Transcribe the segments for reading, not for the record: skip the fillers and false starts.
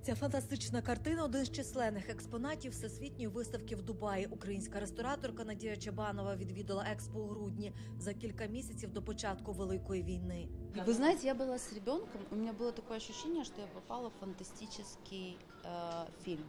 Ця фантастична картина – один з численних експонатів Всесвітньої виставки в Дубаї. Українська рестораторка Надія Чабанова відвідала експо у грудні за кілька місяців до початку Великої війни. Вы знаете, я была с ребенком, у меня было такое ощущение, что я попала в фантастический фильм.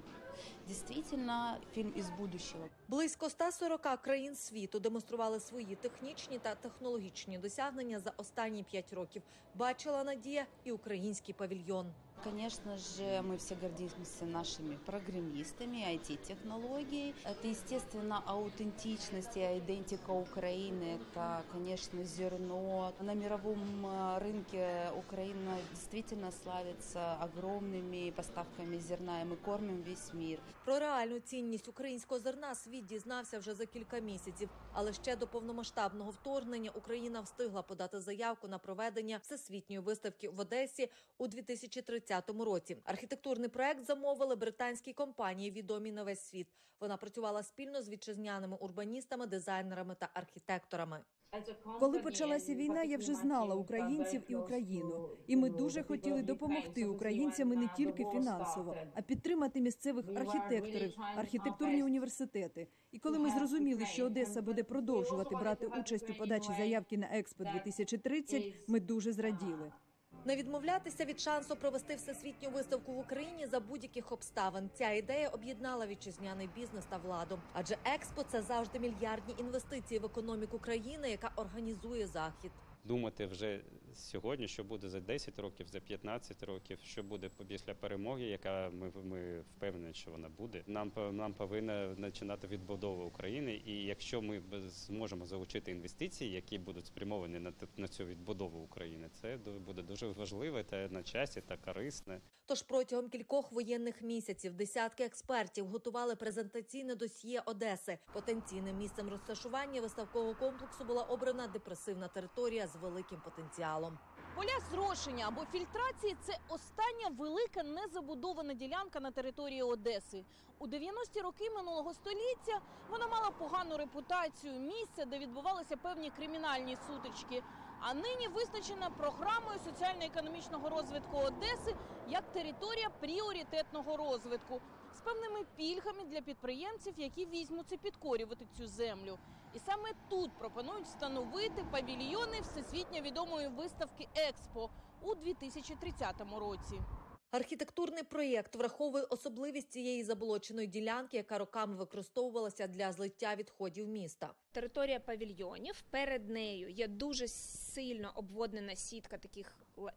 Дійсно, фільм із будущого. Близько 140 країн світу демонстрували свої технічні та технологічні досягнення за останні 5 років. Бачила Надія і український павільйон. Конечно же, мы все гордимся нашими программистами, IT-технологией. Это, естественно, аутентичность и идентика Украины. Это, конечно, зерно. На мировом рынке Украина действительно славится огромными поставками зерна, и мы кормим весь мир. Про реальну цінність українського зерна світ дізнався вже за кілька місяців. Але ще до повномасштабного вторгнення Україна встигла подати заявку на проведення Всесвітньої виставки в Одесі у 2030 році. Архітектурний проект замовили британській компанії, відомій на весь світ. Вона працювала спільно з вітчизняними урбаністами, дизайнерами та архітекторами. Коли почалася війна, я вже знала українців і Україну. І ми дуже хотіли допомогти українцям і не тільки фінансово, а підтримати місцевих архітекторів, архітектурні університети. І коли ми зрозуміли, що Одеса буде продовжувати брати участь у подачі заявки на Експо 2030, ми дуже зраділи. Не відмовлятися від шансу провести всесвітню виставку в Україні за будь-яких обставин. Ця ідея об'єднала вітчизняний бізнес та владу. Адже Експо – це завжди мільярдні інвестиції в економіку країни, яка організує захід. Думати вже сьогодні, що буде за 10 років, за 15 років, що буде після перемоги, яка ми впевнені, що вона буде. Нам повинна починати відбудова України, і якщо ми зможемо залучити інвестиції, які будуть спрямовані на цю відбудову України, це буде дуже важливо та на часі, та корисне. Тож протягом кількох воєнних місяців десятки експертів готували презентаційне досьє Одеси. Потенційним місцем розташування виставкового комплексу була обрана депресивна територія з великим потенціалом. Поля зрошення або фільтрації – це остання велика незабудована ділянка на території Одеси. У 90-ті роки минулого століття вона мала погану репутацію, місця, де відбувалися певні кримінальні сутички. А нині визначена програмою соціально-економічного розвитку Одеси як територія пріоритетного розвитку з певними пільгами для підприємців, які візьмуться підкорювати цю землю. І саме тут пропонують встановити павільйони всесвітньо відомої виставки «Експо» у 2030 році. Архітектурний проєкт враховує особливість цієї заболоченої ділянки, яка роками використовувалася для злиття відходів міста. Територія павільйонів, перед нею є дуже сильно обводнена сітка таких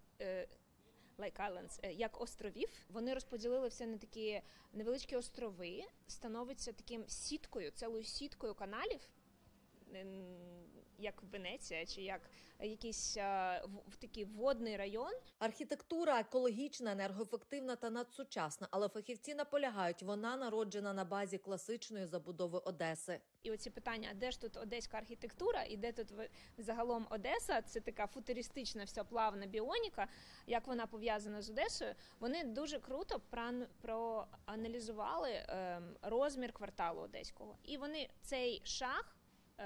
like islands, як островів. Вони розподілили все на такі невеличкі острови, становиться таким сіткою, цілою сіткою каналів, як Венеція, чи як якийсь такий водний район. Архітектура екологічна, енергоефективна та надсучасна, але фахівці наполягають, вона народжена на базі класичної забудови Одеси. І оці питання, де ж тут одеська архітектура і де тут загалом Одеса, це така футуристична вся плавна біоніка, як вона пов'язана з Одесою, вони дуже круто проаналізували розмір кварталу одеського. І вони цей шаг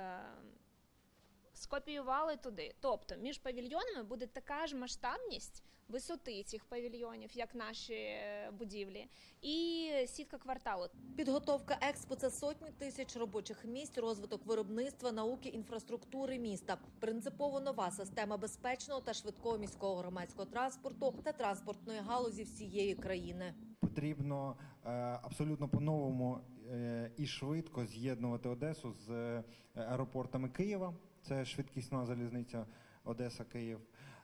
скопіювали туди. Тобто між павільйонами буде така ж масштабність висоти цих павільйонів, як наші будівлі, і сітка кварталу. Підготовка Експо – це сотні тисяч робочих місць, розвиток виробництва, науки, інфраструктури міста. Принципово нова система безпечного та швидкого міського громадського транспорту та транспортної галузі всієї країни. Потрібно абсолютно по-новому і швидко з'єднувати Одесу з аеропортами Києва. Це швидкісна залізниця Одеса-Київ.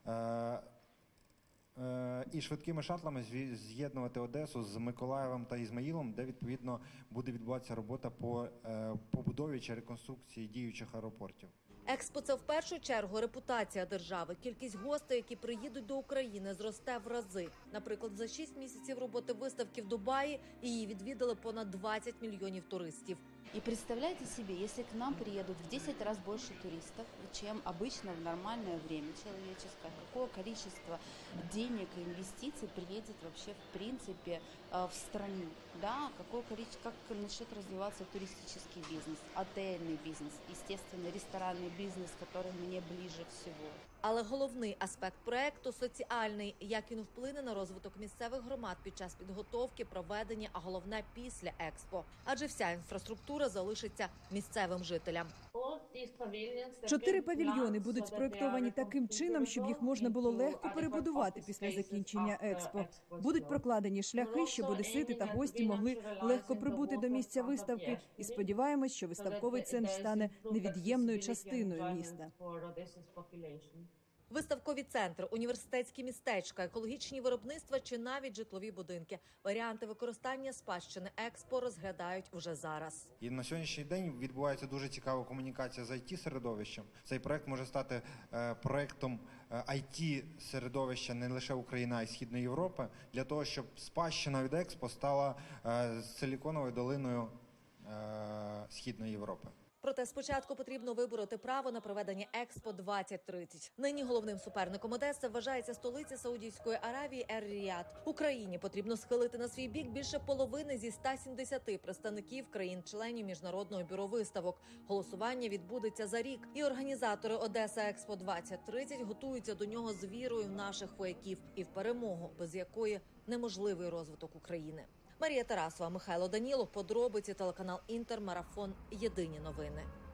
І швидкими шатлами з'єднувати Одесу з Миколаєвом та Ізмаїлом, де, відповідно, буде відбуватися робота по побудові чи реконструкції діючих аеропортів. Експо – це в першу чергу репутація держави. Кількість гостей, які приїдуть до України, зросте в рази. Наприклад, за 6 місяців роботи виставки в Дубаї її відвідали понад 20 мільйонів туристів. И представляете себе, если к нам приедут в 10 раз больше туристов, чем обычно в нормальное время человеческое, какое количество денег и инвестиций приедет вообще в принципе в страну, да? Какое количество, как начнет развиваться туристический бизнес, отельный бизнес, естественно, ресторанный бизнес, который мне ближе всего. Але головний аспект проекту – соціальний. Як він вплине на розвиток місцевих громад під час підготовки, проведення, а головне – після Експо. Адже вся інфраструктура залишиться місцевим жителям. 4 павільйони будуть спроєктовані таким чином, щоб їх можна було легко перебудувати після закінчення Експо. Будуть прокладені шляхи, щоб одесити та гості могли легко прибути до місця виставки. І сподіваємось, що виставковий центр стане невід'ємною частиною міста. Виставкові центри, університетські містечка, екологічні виробництва чи навіть житлові будинки. Варіанти використання спадщини Експо розглядають уже зараз. І на сьогоднішній день відбувається дуже цікава комунікація з IT-середовищем. Цей проект може стати проектом IT-середовища не лише України, а й Східної Європи, для того, щоб спадщина від Експо стала силіконовою долиною Східної Європи. Проте спочатку потрібно вибороти право на проведення Експо 2030. Нині головним суперником Одеси вважається столиця Саудівської Аравії Ер-Ріяд. Україні потрібно схилити на свій бік більше половини зі 170 представників країн-членів Міжнародного бюро виставок. Голосування відбудеться за рік. І організатори Одеса Експо 2030 готуються до нього з вірою в наших вояків і в перемогу, без якої неможливий розвиток України. Марія Тарасова, Михайло Данілов, подробиці, телеканал Інтер, Марафон, Єдині новини.